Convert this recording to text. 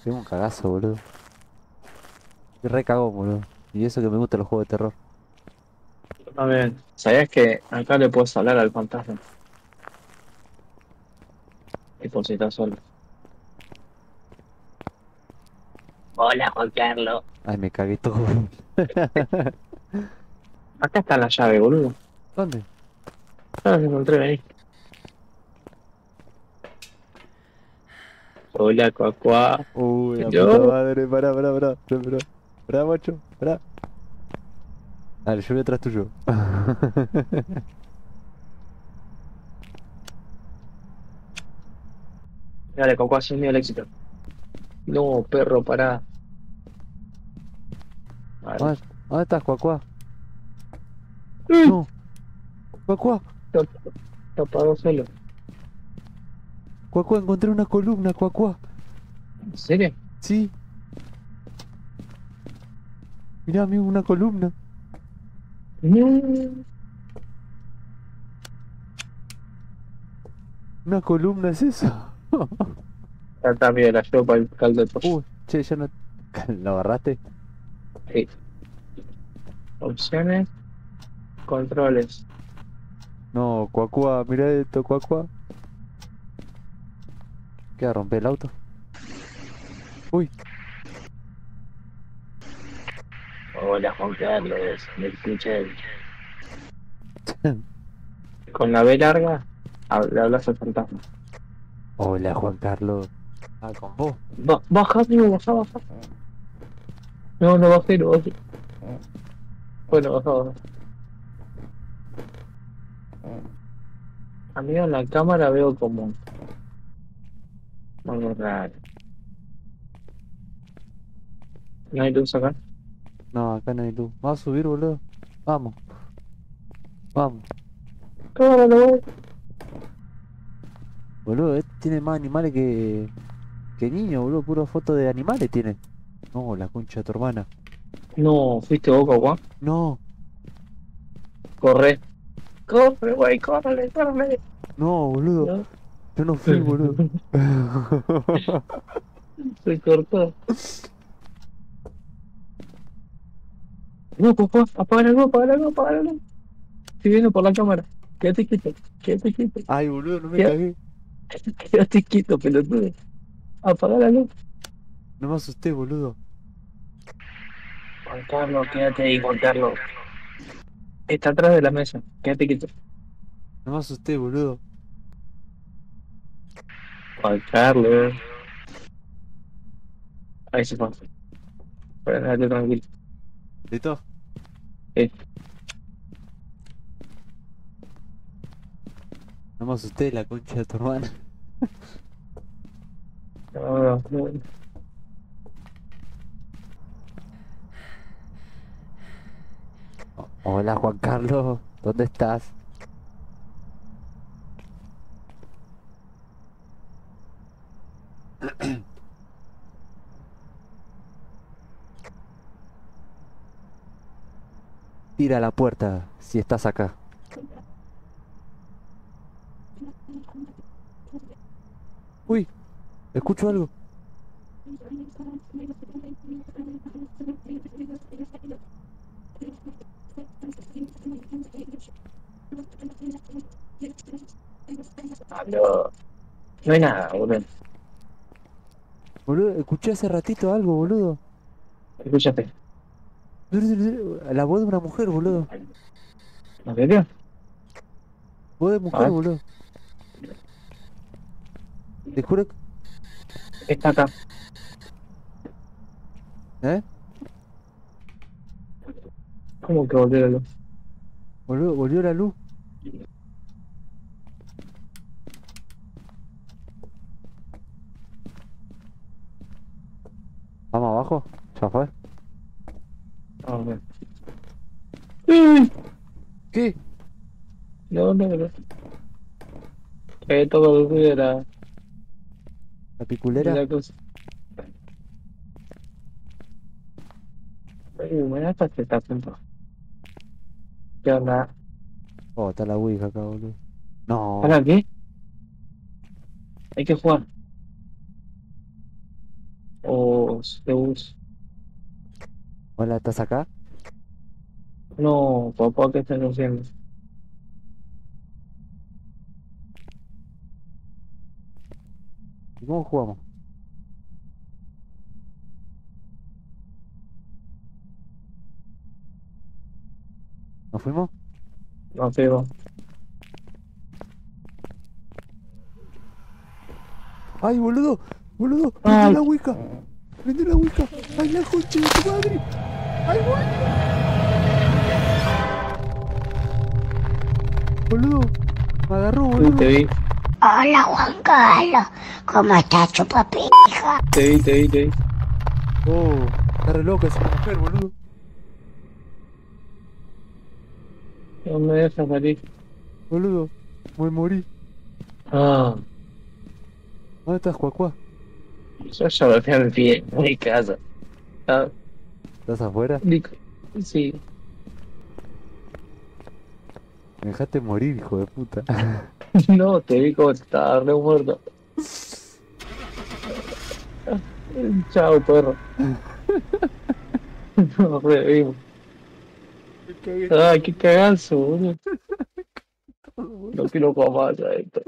Tengo un cagazo, boludo. Estoy re cagón, boludo. Y eso que me gustan los juegos de terror. A ver, ¿sabías que acá le puedes hablar al fantasma? Y por si estás solo. Hola, Juan Carlos. Ay, me cagué todo. Acá está la llave, boludo. ¿Dónde? Ah, la encontré, vení. Hola, cuacuá. Uy, la puta Yo. madre. Pará, macho. Pará. Dale, yo voy atrás tuyo. Dale, cuacuá, sin miedo al éxito. No, perro, pará. Vale. ¿Dónde estás, Cuacuá? Mm, No, Cuacuá. Te te apagó solo. Cuacuá, encontré una columna, Cuacuá. ¿En serio? Sí, mirá, amigo, una columna. No. Una columna es eso. Está bien, la llevo para el caldo de pollo. Che, ya no. ¿Lo agarraste? Sí. Opciones, controles. No, Cuacuá, mirá esto, Cuacuá. ¿Qué, a romper el auto? Uy. Hola, Juan Carlos. Me escuché. Con la B larga, le hablas al fantasma. Hola, Juan Carlos. Ah, con vos. Baja, amigo, baja, baja. No, no bajé, no bajé. Bueno, baja, baja. Amigo, en la cámara veo como algo raro. No hay luz acá. No, acá no hay luz. ¿Vas a subir, boludo? Vamos, vamos. Cámara, no voy. Boludo, este tiene más animales que niños, boludo. Puro foto de animales tiene. No, la concha de tu hermana. No, fuiste vos, Juan. No, Corre. Corre, güey, córrele, córrele. no, boludo. No. Yo no fui, boludo. Se cortó. No, papá, apaga la luz, apaga la luz, apaga la luz. Estoy viendo por la cámara. Quédate quieto, quédate quieto. Ay, boludo, no me Quédate, cagué. quédate quieto, pelotudo. Apaga la luz. No me asusté, boludo. Juan Carlos, quédate ahí, Juan Carlos. Está atrás de la mesa. Quédate quieto. No me asusté, boludo. Juan Carlos. Ahí se fue. Para dejarte tranquilo. ¿Listo? Eh, No me asusté, la concha de tu hermana. no, no, no. Hola, Juan Carlos. ¿Dónde estás? Tira la puerta si estás acá. Uy, escucho algo. Aló. No hay nada, boludo. Boludo, escuché hace ratito algo, boludo. Escúchate. La voz de una mujer, boludo. ¿En serio? Voz de A mujer, ver. boludo. Te juro que... Está acá. ¿Eh? ¿Cómo que volvió la luz? Boludo, volvió la luz. Vamos abajo. Ya fue. A ver. Mm. ¿Qué? No, no, no. Todo el ruido ¿La de piculera? la cosa. Me da hasta que está punto. ¿Qué onda? Oh, está la Ouija acá, boludo. No. ¿Para qué? Hay que jugar. O Zeus. Hola, ¿estás acá? No, papá, ¿qué estás haciendo? ¿Y cómo jugamos? ¿Nos fuimos? No, feo. ¡Ay, boludo! ¡Boludo! ¡Prende Ay, la Wicca! ¡Prende la Wicca! ¡Ay, la concha de tu madre! ¡Ay, boludo! Me agarró, sí, te boludo. vi, Hola Juan Carlos, ¿cómo estás, chupapija? te vi. Oh, está re loca esa mujer, boludo. No me dejas salir. Boludo, me morí. Ah, ¿Dónde estás, Cuacuá? yo ya me fui a mi pie, a mi casa. Ah, ¿Estás afuera? Nico, sí, Me dejaste morir, hijo de puta. no, te vi como estaba re muerto. Chao, perro. Nos revimos. Me cagué Ay, qué cagazo, boludo. todo, boludo. No quiero jugar más a esto.